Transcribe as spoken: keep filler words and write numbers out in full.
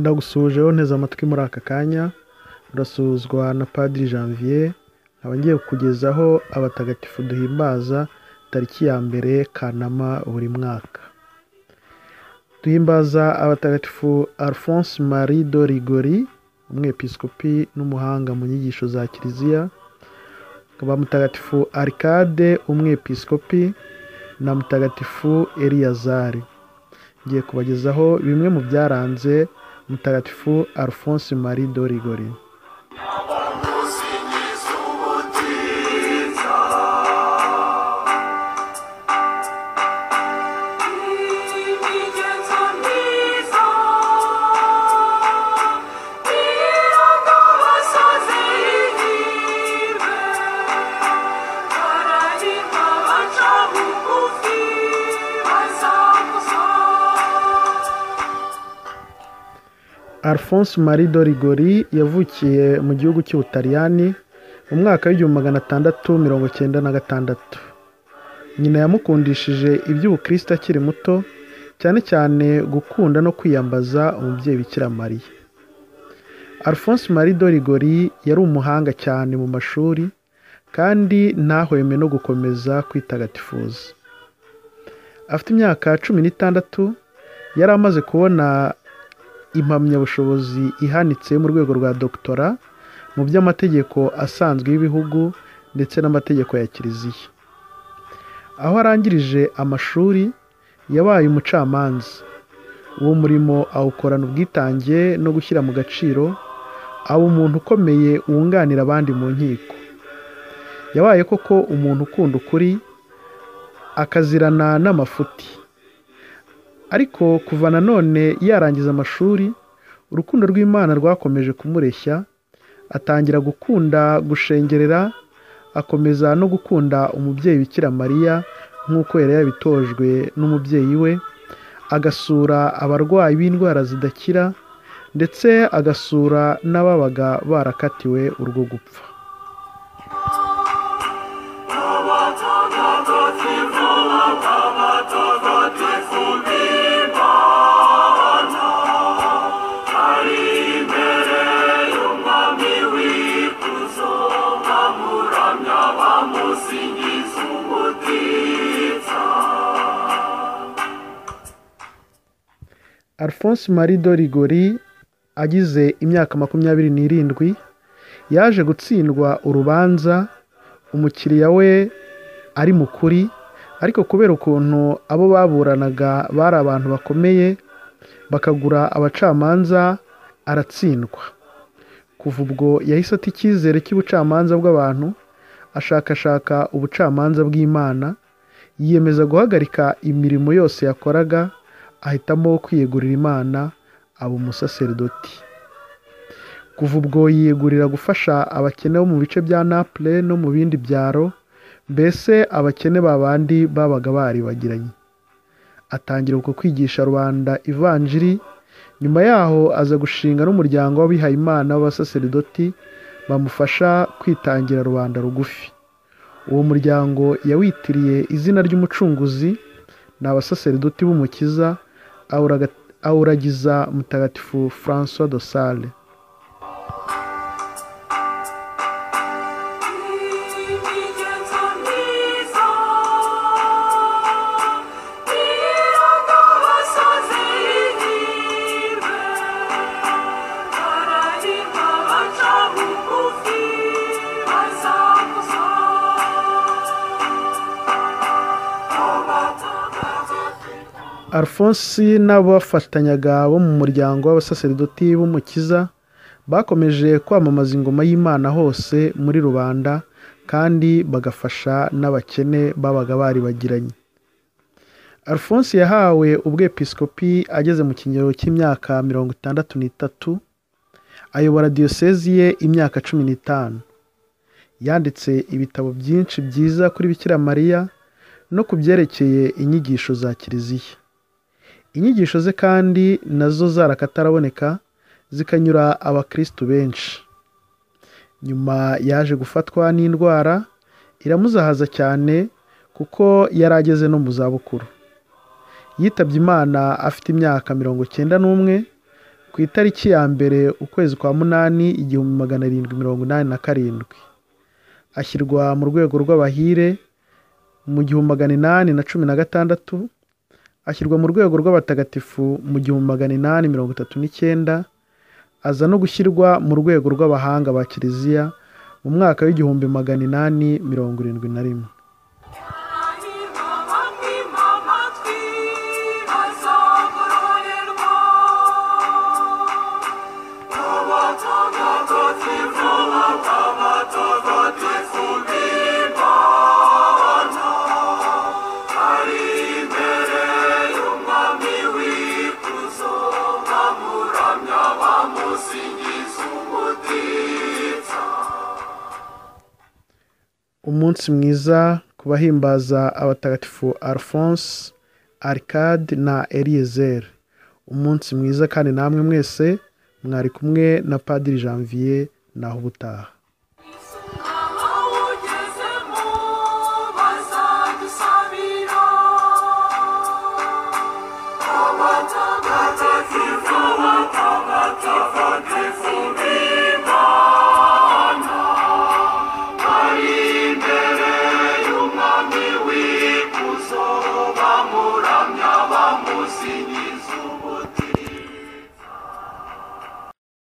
Ndagusuhuje wonteze amatwi muri aka kanya, urasuzwa na Padiri Janvier, nkaba ngiye kukugezaho abatagatifu duhimbaza tariki ya mbere Kanama buri mwaka. Duhimbaza abatagatifu Alphonse Marie de Rigori, umwepiskopi n'umuhanga mu nyigisho za Kiliziya, hakaba mutagatifu Arcade, umwepiskopi, na mutagatifu Eliyazari. Ngiye kubagezaho bimwe mu byaranze mutagatifu Alphonse Marie de Rigori. Alphonse Marie de Rigori yavukiye mu gihugu cy'Ubutaliyani mu mwaka w'igihumbi magana atandatu mirongo cyenda na gatandatu. Nyina yamukundishije iby'ubukristo akiri muto, cyane cyane gukunda no kwiyambaza umubyeyi Bikira Mariya. Alphonse Marie de Rigori yari umuhanga cyane mu mashuri kandi ntahweme no gukomeza kwitagatifuza. Afite imyaka cumi n'itandatu yari amaze kubona impamyabushobozi ihanitse mu rwego rwa doktora mu by'amategeko asanzwe y'ibihugu ndetse n'amategeko ya Kiliziya. Aho arangirije amashuri yabaye umucamanza. Uwo murimo awukorana ubwitange no gushyira mu gaciro, aba umuntu ukomeye wunganira abandi mu nkiko. Yabaye koko umuntu ukunda ukuri, akazirana n'amafuti. Ariko kuva nanone yarangiza amashuri, urukundo rw'Imana rwakomeje kumureshya, atangira gukunda gushengerera, akomeza no gukunda umubyeyi Bikira Mariya nk'uko yari yabitojwe n'umubyeyi we, agasura abarwayi b'indwara zidakira ndetse agasura n'ababaga barakatiwe urwo gupfa. Alphonse Marie de Rigori agize imyaka makumyabiri n'irindwi yaje gutsindwa urubanza, umukiriya we ari mukuri, ariko kubera ukuntu abo baburanaga bari abantu bakomeye bakagura abacamanza, aratsindwa. Kuva ubwo yahise ata icyizere cy'ubucamanza bw'abantu, ashakashaka ubucamanza bw'Imana, yiyemeza guhagarika imirimo yose yakoraga, ahitamo kwiyegurira Imana, aba umusaserdoti. Kuva ubwo yiyegurira gufasha abakene bo mu bice bya Naples no mu bindi byaro, mbese abakene babandi babaga baribagiranye. Atangira uko kwigisha rubanda ivanjiri, nyuma yaho aza gushinga n'umuryango w'abihayimana w'abasaserdoti bamufasha kwitangira rubanda rugufi. Uwo muryango yawitiriye izina ry'umucunguzi, ni abasaserdoti b'umukiza, awuragiza mutagatifu François de Sales. Alphonse n'abafatanyaga bo mu muryango w'abasaserdoti b'umukiza bakomeje kwamamaza ingoma y'Imana hose muri rubanda, kandi bagafasha n'abakene babaga baribagiranye. Alphonse yahawe ubwepiskopi ageze mu kigero cy'imyaka mirongo itandatu n'itatu, ayobora diyosezi ye imyaka cumi n'itanu. Yanditse ibitabo byinshi byiza kuri Bikira Mariya no ku byerekeye inyigisho za Kiliziya. Inyigisho ze kandi nazo zarakataraboneka, zikanyura abakristo benshi. Nyuma yaje gufatwa n'indwara iramuzahaza cyane kuko yari ageze no mu zabukuru. Yitabye Imana afite imyaka mirongo cyenda n'umwe ku itariki ya mbere ukwezi kwa munani igihumbi magana arindwi mirongo inani na karindwi. Ashyirwa mu rwego rw'abahire mu gihumbi magana inani na cumi na gatandatu. Ashyirwa mu rwego rw'abatagatifu mu gihumbi magana inani mirongo itatu n'icyenda. Aza no gushyirwa mu rwego rw'abahanga ba Kiliziya mu mwaka w'igihumbi magana inani mirongo irindwi na rimwe. Umunsi mwiza ku bahimbaza abatagatifu Alphonse, Arcade na Eliezer. Umunsi mwiza kandi namwe mwese mwari kumwe na Padiri Janvier naho ubutaha.